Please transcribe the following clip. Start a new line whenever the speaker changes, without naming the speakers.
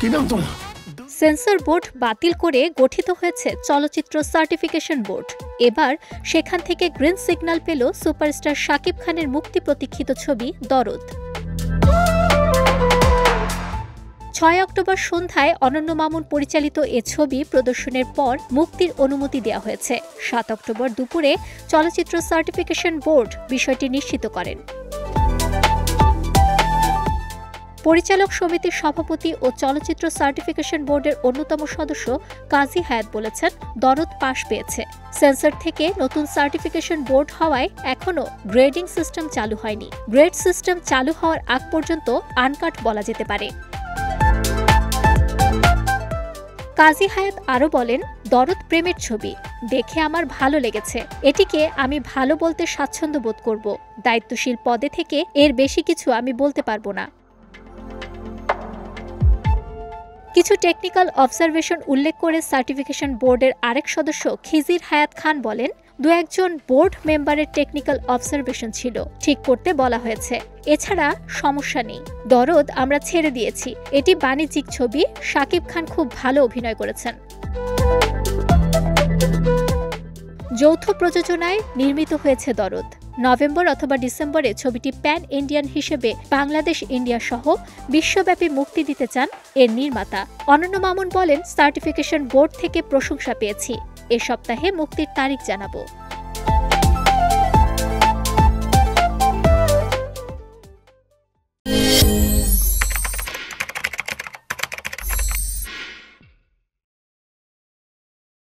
কি নাম তোমার?
সেন্সর বোর্ড বাতিল করে গঠিত হয়েছে চলচ্চিত্র সার্টিফিকেশন বোর্ড। এবার সেখান থেকে গ্রিন সিগন্যাল পেল সুপারস্টার শাকিব খানের মুক্তি প্রতীক্ষিত ছবি দরদ। ৬ অক্টোবর সন্ধ্যায় অনন্য মামুন পরিচালিত এ ছবি প্রদর্শনের পর মুক্তির অনুমতি দেওয়া হয়েছে। ৭ অক্টোবর দুপুরে চলচ্চিত্র সার্টিফিকেশন বোর্ড বিষয়টি নিশ্চিত করেন। পরিচালক সমিতির সভাপতি ও চলচ্চিত্র সার্টিফিকেশন বোর্ডের অন্যতম সদস্য কাজী হায়াত বলেছেন, দরদ পাশ পেয়েছে। সেন্সর থেকে নতুন সার্টিফিকেশন বোর্ড হওয়ায় এখনও গ্রেডিং সিস্টেম চালু হয়নি। গ্রেড সিস্টেম চালু হওয়ার আগ পর্যন্ত আনকাট বলা যেতে পারে। কাজী হায়াত আরও বলেন, দরদ প্রেমের ছবি, দেখে আমার ভালো লেগেছে। এটিকে আমি ভালো বলতে স্বাচ্ছন্দ্য বোধ করব। দায়িত্বশীল পদে থেকে এর বেশি কিছু আমি বলতে পারবো না। কিছু টেকনিক্যাল অবজারভেশন উল্লেখ করে সার্টিফিকেশন বোর্ডের আরেক সদস্য খিজির হায়াত খান বলেন, দু একজন বোর্ড মেম্বারের টেকনিক্যাল অবজারভেশন ছিল, ঠিক করতে বলা হয়েছে। এছাড়া সমস্যা নেই। দরদ আমরা ছেড়ে দিয়েছি। এটি বাণিজ্যিক ছবি। শাকিব খান খুব ভালো অভিনয় করেছেন। যৌথ প্রযোজনায় নির্মিত হয়েছে দরদ। নভেম্বর অথবা ডিসেম্বরে ছবিটি প্যান ইন্ডিয়ান হিসেবে বাংলাদেশ, ইন্ডিয়া সহ বিশ্বব্যাপী মুক্তি দিতে চান এর নির্মাতা। অনন্য মামুন বলেন, সার্টিফিকেশন বোর্ড থেকে প্রশংসা পেয়েছি। এ সপ্তাহে মুক্তির তারিখ জানাবো।